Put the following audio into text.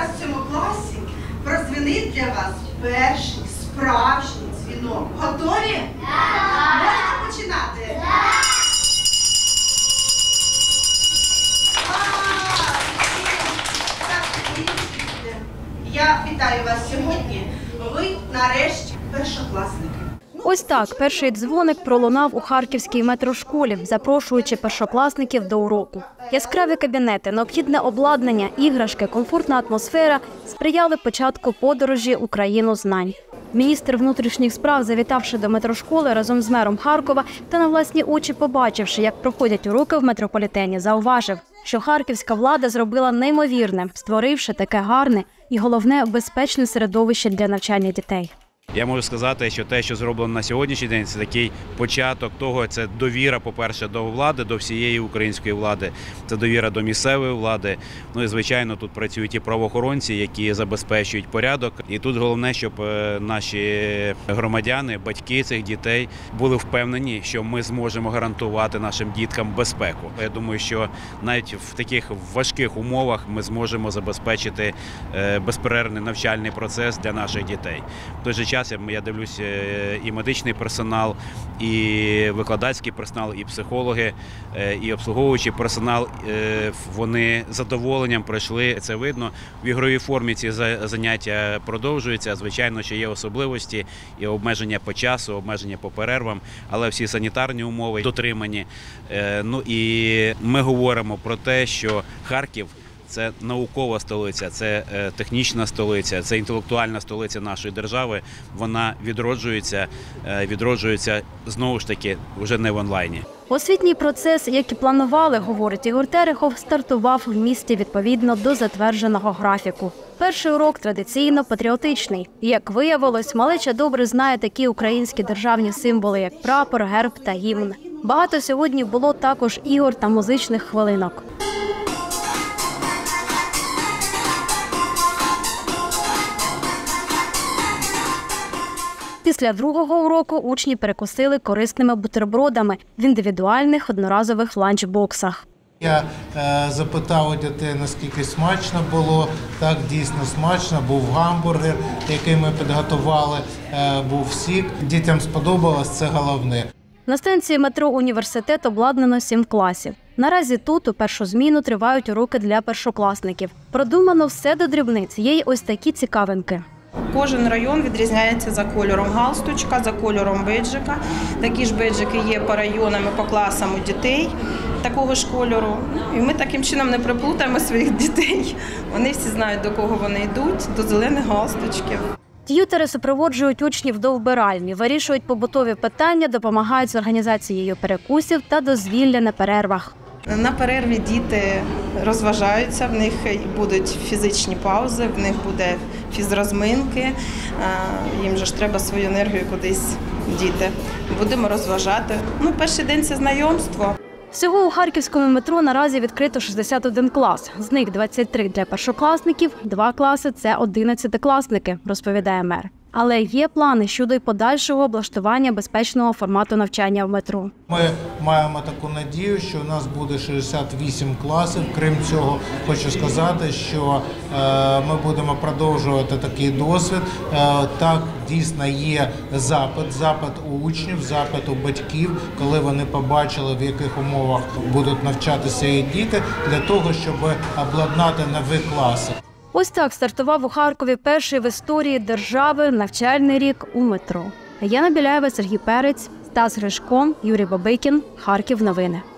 зараз в цьому класі прозвенить для вас перший справжній дзвінок. Готові? Так! Можна починати? Так! Я вітаю вас сьогодні. Ви нарешті першокласники. Ось так перший дзвоник пролунав у харківській метрошколі, запрошуючи першокласників до уроку. Яскраві кабінети, необхідне обладнання, іграшки, комфортна атмосфера сприяли початку подорожі у країну знань. Міністр внутрішніх справ, завітавши до метрошколи разом з мером Харкова та на власні очі побачивши, як проходять уроки в метрополітені, зауважив, що харківська влада зробила неймовірне, створивши таке гарне і, головне, безпечне середовище для навчання дітей. Я можу сказати, що те, що зроблено на сьогоднішній день, це такий початок того, це довіра, по-перше, до влади, до всієї української влади, це довіра до місцевої влади. Ну і, звичайно, тут працюють і правоохоронці, які забезпечують порядок. І тут головне, щоб наші громадяни, батьки цих дітей були впевнені, що ми зможемо гарантувати нашим діткам безпеку. Я думаю, що навіть в таких важких умовах ми зможемо забезпечити безперервний навчальний процес для наших дітей. В той же час я дивлюся, і медичний персонал, і викладацький персонал, і психологи, і обслуговуючий персонал, вони з задоволенням пройшли, це видно. В ігровій формі ці заняття продовжуються, звичайно, що є особливості, і обмеження по часу, обмеження по перервам, але всі санітарні умови дотримані. Ну і ми говоримо про те, що Харків – це наукова столиця, це технічна столиця, це інтелектуальна столиця нашої держави. Вона відроджується знову ж таки вже не в онлайні. Освітній процес, як і планували, говорить Ігор Терехов, стартував в місті відповідно до затвердженого графіку. Перший урок традиційно патріотичний. Як виявилось, малеча добре знає такі українські державні символи, як прапор, герб та гімн. Багато сьогодні було також ігор та музичних хвилинок. Після другого уроку учні перекусили корисними бутербродами в індивідуальних одноразових ланчбоксах. Я запитав у дітей, наскільки смачно було. Так, дійсно смачно. Був гамбургер, який ми підготували, був сік. Дітям сподобалось, це головне. На станції метро «Університет» обладнано 7 класів. Наразі тут у першу зміну тривають уроки для першокласників. Продумано все до дрібниць. Є й ось такі цікавинки. Кожен район відрізняється за кольором галстучка, за кольором бейджика. Такі ж бейджики є по районам і по класам у дітей такого ж кольору. І ми таким чином не приплутаємо своїх дітей. Вони всі знають, до кого вони йдуть, до зелених галстучків. Т'ютери супроводжують учнів до вбиральні, вирішують побутові питання, допомагають з організацією перекусів та дозвілля на перервах. На перерві діти розважаються, в них будуть фізичні паузи, в них буде фізрозминки, їм же ж треба свою енергію кудись діти. Будемо розважати. Перший день – це знайомство. Всього у харківському метро наразі відкрито 61 клас. З них 23 для першокласників, 2 класи – це 11-класники, розповідає мер. Але є плани щодо й подальшого облаштування безпечного формату навчання в метро. Ми маємо таку надію, що у нас буде 68 класів. Крім цього, хочу сказати, що ми будемо продовжувати такий досвід. Так, дійсно є запит у учнів, запит у батьків, коли вони побачили, в яких умовах будуть навчатися і діти, для того, щоб обладнати нові класи. Ось так стартував у Харкові перший в історії держави навчальний рік у метро. Яна Біляєва, Сергій Перець, Стас Гришко, Юрій Бабикін. Харків новини.